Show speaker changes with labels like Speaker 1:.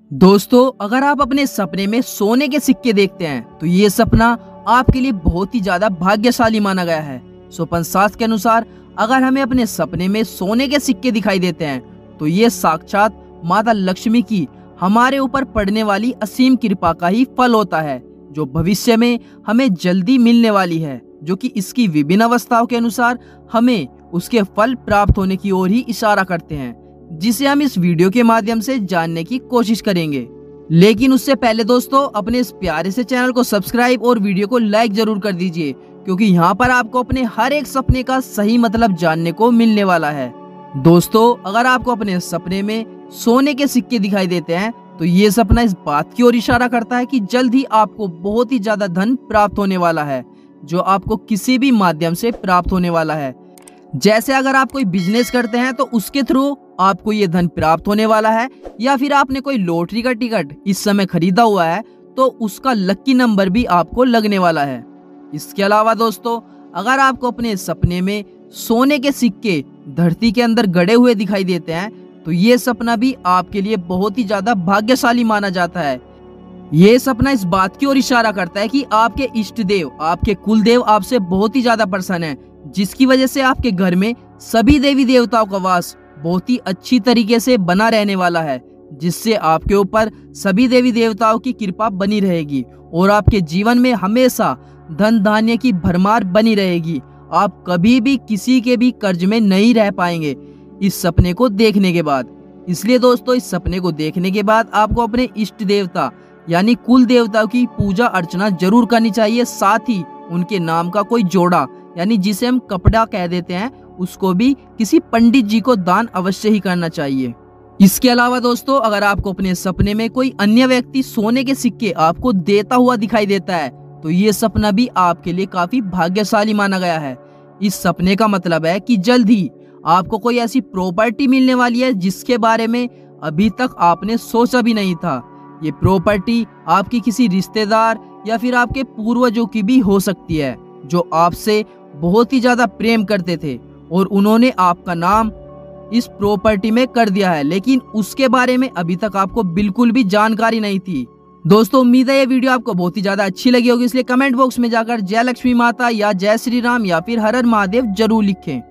Speaker 1: दोस्तों, अगर आप अपने सपने में सोने के सिक्के देखते हैं तो ये सपना आपके लिए बहुत ही ज्यादा भाग्यशाली माना गया है। स्वप्न शास्त्र के अनुसार अगर हमें अपने सपने में सोने के सिक्के दिखाई देते हैं तो ये साक्षात माता लक्ष्मी की हमारे ऊपर पड़ने वाली असीम कृपा का ही फल होता है, जो भविष्य में हमें जल्दी मिलने वाली है, जो कि इसकी विभिन्न अवस्थाओं के अनुसार हमें उसके फल प्राप्त होने की ओर ही इशारा करते हैं, जिसे हम इस वीडियो के माध्यम से जानने की कोशिश करेंगे। लेकिन उससे पहले दोस्तों, अपने इस प्यारे से चैनल को सब्सक्राइब और वीडियो को लाइक जरूर कर दीजिए, क्योंकि यहाँ पर आपको अपने हर एक सपने का सही मतलब जानने को मिलने वाला है। दोस्तों, अगर आपको अपने सपने में सोने के सिक्के दिखाई देते हैं तो ये सपना इस बात की ओर इशारा करता है कि जल्द ही आपको बहुत ही ज्यादा धन प्राप्त होने वाला है, जो आपको किसी भी माध्यम से प्राप्त होने वाला है। जैसे अगर आप कोई बिजनेस करते हैं तो उसके थ्रू आपको ये धन प्राप्त होने वाला है, या फिर आपने कोई लॉटरी का टिकट इस समय खरीदा हुआ है तो उसका लकी नंबर भी आपको लगने वाला है। इसके अलावा दोस्तों, अगर आपको अपने सपने में सोने के सिक्के धरती के अंदर गड़े हुए दिखाई देते हैं तो ये सपना भी आपके लिए बहुत ही ज्यादा भाग्यशाली माना जाता है। ये सपना इस बात की ओर इशारा करता है कि आपके इष्ट देव, आपके कुल देव आपसे बहुत ही ज्यादा प्रसन्न है, जिसकी वजह से आपके घर में सभी देवी देवताओं का वास बहुत ही अच्छी तरीके से बना रहने वाला है, जिससे आपके ऊपर सभी देवी देवताओं की कृपा बनी रहेगी और आपके जीवन में हमेशा धन धान्य की भरमार बनी रहेगी। आप कभी भी किसी के भी कर्ज में नहीं रह पाएंगे इस सपने को देखने के बाद। इसलिए दोस्तों, इस सपने को देखने के बाद आपको अपने इष्ट देवता यानी कुल देवताओं की पूजा अर्चना जरूर करनी चाहिए। साथ ही उनके नाम का कोई जोड़ा यानी जिसे हम कपड़ा कह देते हैं, उसको भी किसी पंडित जी को दान अवश्य ही करना चाहिए। इसके अलावा दोस्तों, अगर आपको अपने सपने में कोई अन्य व्यक्ति सोने के सिक्के आपको देता हुआ दिखाई देता है तो ये सपना भी आपके लिए काफी भाग्यशाली माना गया है। इस सपने का मतलब है कि जल्द ही आपको कोई ऐसी प्रॉपर्टी मिलने वाली है जिसके बारे में अभी तक आपने सोचा भी नहीं था। ये प्रॉपर्टी आपकी किसी रिश्तेदार या फिर आपके पूर्वजों की भी हो सकती है, जो आपसे बहुत ही ज्यादा प्रेम करते थे और उन्होंने आपका नाम इस प्रॉपर्टी में कर दिया है, लेकिन उसके बारे में अभी तक आपको बिल्कुल भी जानकारी नहीं थी। दोस्तों, उम्मीद है ये वीडियो आपको बहुत ही ज्यादा अच्छी लगी होगी, इसलिए कमेंट बॉक्स में जाकर जय लक्ष्मी माता या जय श्री राम या फिर हर हर महादेव जरूर लिखें।